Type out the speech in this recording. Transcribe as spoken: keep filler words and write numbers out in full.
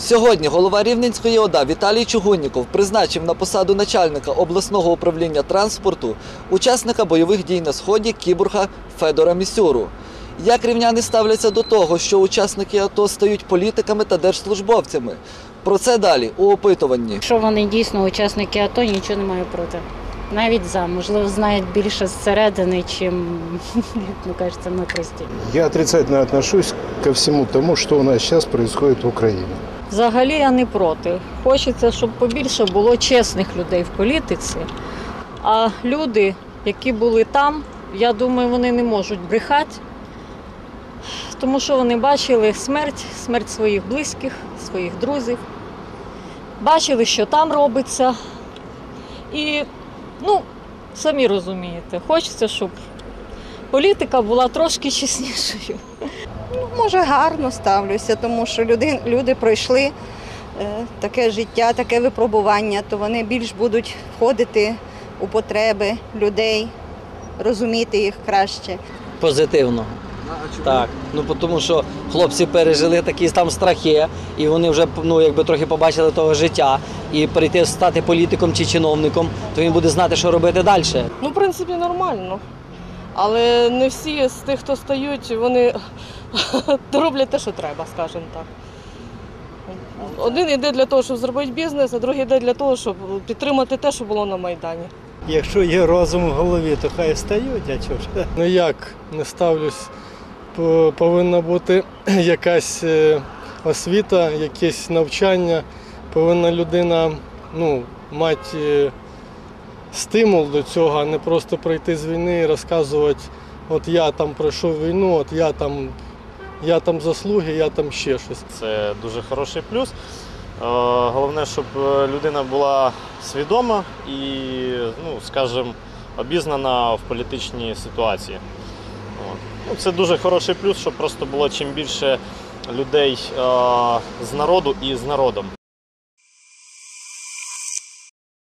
Сьогодні голова Рівненської ОДА Віталій Чугунніков призначив на посаду начальника обласного управління транспорту учасника бойових дій на Сході кіборга Федора Місюру. Як рівняни ставляться до того, що учасники АТО стають політиками та держслужбовцями? Про це далі у опитуванні. Якщо вони дійсно учасники АТО, нічого не маю проти. Навіть за, можливо, знають більше зсередини, чим, як ми кажемо, ми прості. Я отрицательно отношусь ко всему тому, что у нас сейчас происходит в Украине. Взагалі я не проти. Хочеться, щоб побільше було чесних людей в політиці. А люди, які були там, я думаю, вони не можуть брехати, тому що вони бачили смерть, смерть своїх близьких, своїх друзів. Бачили, що там робиться. І, ну, самі розумієте, хочеться, щоб політика була трошки чеснішою. Ну, може, гарно ставлюся, тому що люди, люди пройшли е, таке життя, таке випробування, то вони більш будуть входити у потреби людей, розуміти їх краще. Позитивно. Так, ну тому що хлопці пережили такі там страхи, і вони вже ну, якби трохи побачили того життя. І перейти стати політиком чи чиновником, то він буде знати, що робити далі. Ну, в принципі, нормально. Але не всі з тих, хто стають, вони роблять те, що треба, скажімо так. Один йде для того, щоб зробити бізнес, а другий йде для того, щоб підтримати те, що було на Майдані. Якщо є розум в голові, то хай стають, а чого ж? Ну як не ставлюсь, повинна бути якась освіта, якесь навчання, повинна людина ну, мати стимул до цього, а не просто прийти з війни і розказувати, от я там пройшов війну, от я там, я там заслуги, я там ще щось. Це дуже хороший плюс. Головне, щоб людина була свідома і, ну, скажімо, обізнана в політичній ситуації. Ну, це дуже хороший плюс, щоб просто було чим більше людей з народу і з народом.